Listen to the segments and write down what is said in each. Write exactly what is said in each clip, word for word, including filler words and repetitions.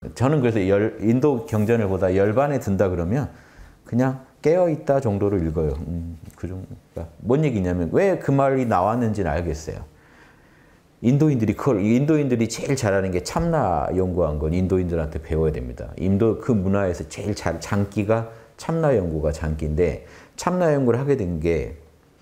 저는 그래서 열, 인도 경전을 보다 열반에 든다 그러면 그냥 깨어있다 정도로 읽어요. 음, 그 정도. 뭔 얘기냐면 왜 그 말이 나왔는지는 알겠어요. 인도인들이 그걸, 인도인들이 제일 잘하는 게 참나 연구한 건 인도인들한테 배워야 됩니다. 인도 그 문화에서 제일 잘, 장기가 참나 연구가 장기인데 참나 연구를 하게 된 게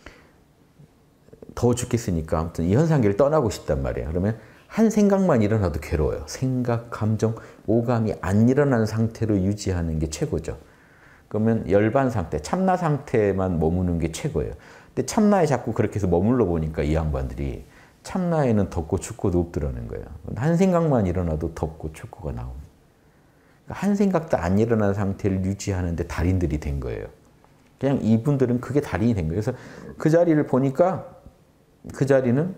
더워 죽겠으니까 아무튼 이 현상계를 떠나고 싶단 말이에요. 그러면 한 생각만 일어나도 괴로워요. 생각, 감정, 오감이 안 일어나는 상태로 유지하는 게 최고죠. 그러면 열반 상태, 참나 상태만 머무는 게 최고예요. 근데 참나에 자꾸 그렇게 해서 머물러 보니까 이 양반들이 참나에는 덥고 춥고도 없더라는 거예요. 한 생각만 일어나도 덥고 춥고가 나옵니다. 한 생각도 안 일어나는 상태를 유지하는데 달인들이 된 거예요. 그냥 이분들은 그게 달인이 된 거예요. 그래서 그 자리를 보니까 그 자리는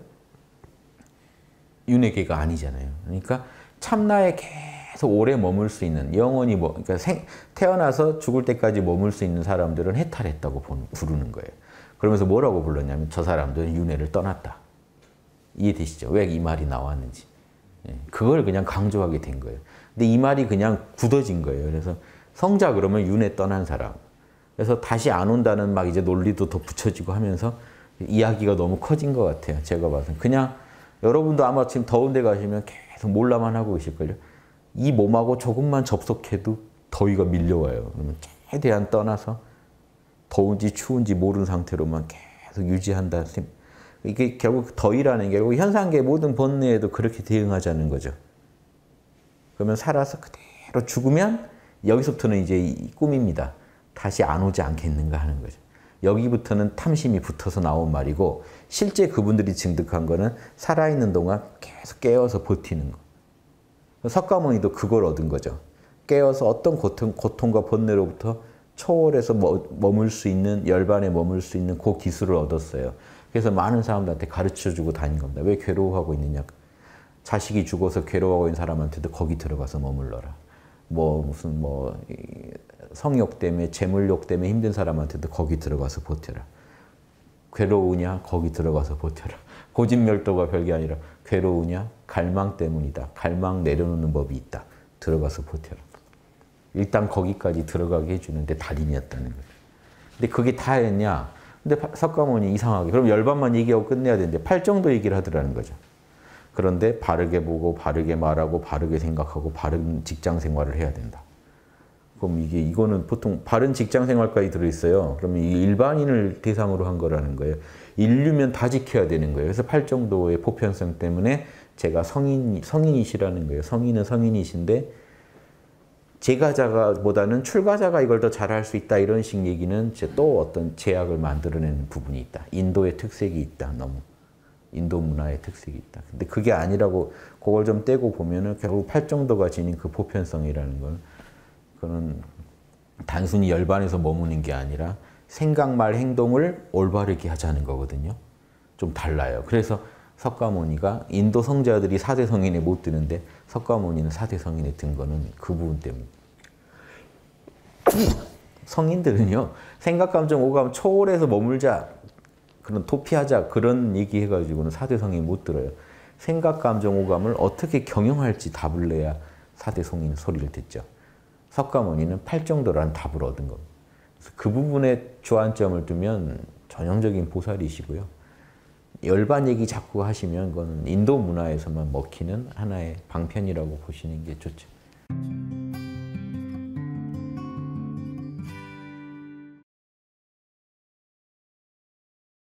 윤회계가 아니잖아요. 그러니까 참나에 계속 오래 머물 수 있는 영원히 뭐 그러니까 생, 태어나서 죽을 때까지 머물 수 있는 사람들은 해탈했다고 부르는 거예요. 그러면서 뭐라고 불렀냐면 저 사람들은 윤회를 떠났다. 이해되시죠? 왜 이 말이 나왔는지. 그걸 그냥 강조하게 된 거예요. 근데 이 말이 그냥 굳어진 거예요. 그래서 성자 그러면 윤회 떠난 사람. 그래서 다시 안 온다는 막 이제 논리도 더 붙여지고 하면서 이야기가 너무 커진 것 같아요. 제가 봐서는. 그냥 여러분도 아마 지금 더운 데 가시면 계속 몰라만 하고 계실걸요. 이 몸하고 조금만 접속해도 더위가 밀려와요. 그러면 최대한 떠나서 더운지 추운지 모르는 상태로만 계속 유지한다. 이게 결국 더위라는 게 결국 현상계의 모든 번뇌에도 그렇게 대응하자는 거죠. 그러면 살아서 그대로 죽으면 여기서부터는 이제 꿈입니다. 다시 안 오지 않겠는가 하는 거죠. 여기부터는 탐심이 붙어서 나온 말이고 실제 그분들이 증득한 거는 살아있는 동안 계속 깨어서 버티는 거. 석가모니도 그걸 얻은 거죠. 깨어서 어떤 고통, 고통과 번뇌로부터 초월해서 머물 수 있는, 열반에 머물 수 있는 그 기술을 얻었어요. 그래서 많은 사람들한테 가르쳐주고 다닌 겁니다. 왜 괴로워하고 있느냐. 자식이 죽어서 괴로워하고 있는 사람한테도 거기 들어가서 머물러라. 뭐 무슨 뭐 성욕 때문에 재물욕 때문에 힘든 사람한테도 거기 들어가서 버텨라. 괴로우냐? 거기 들어가서 버텨라. 고진멸도가 별게 아니라 괴로우냐? 갈망 때문이다. 갈망 내려놓는 법이 있다. 들어가서 버텨라. 일단 거기까지 들어가게 해주는데 달인이었다는 거예요. 근데 그게 다였냐? 근데 석가모니 이상하게 그럼 열반만 얘기하고 끝내야 되는데 팔 정도 얘기를 하더라는 거죠. 그런데 바르게 보고 바르게 말하고 바르게 생각하고 바른 직장 생활을 해야 된다. 그럼 이게 이거는 보통 바른 직장 생활까지 들어있어요. 그러면 이 일반인을 대상으로 한 거라는 거예요. 인류면 다 지켜야 되는 거예요. 그래서 팔 정도의 보편성 때문에 제가 성인, 성인이시라는 거예요. 성인은 성인이신데 제가자보다는 출가자가 이걸 더 잘할 수 있다 이런 식 얘기는 또 어떤 제약을 만들어내는 부분이 있다. 인도의 특색이 있다. 너무. 인도 문화의 특색이 있다. 근데 그게 아니라고 그걸 좀 떼고 보면은 결국 팔 정도가 지닌 그 보편성이라는 건 그는 단순히 열반에서 머무는 게 아니라 생각, 말, 행동을 올바르게 하자는 거거든요. 좀 달라요. 그래서 석가모니가 인도 성자들이 사대 성인에 못 드는데 석가모니는 사대 성인에 든 거는 그 부분 때문에. 성인들은요. 생각, 감정, 오감 초월해서 머물자. 그런 도피하자. 그런 얘기 해가지고는 사대 성인 못 들어요. 생각, 감정, 오감을 어떻게 경영할지 답을 내야 사대 성인 소리를 듣죠. 석가모니는 팔 정도라는 답을 얻은 겁니다. 그래서 그 부분에 주안점을 두면 전형적인 보살이시고요. 열반 얘기 자꾸 하시면 그건 인도 문화에서만 먹히는 하나의 방편이라고 보시는 게 좋죠.